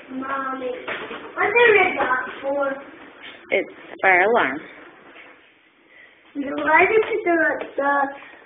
Mommy, what's the red dot for? It's fire alarm. Why did you put the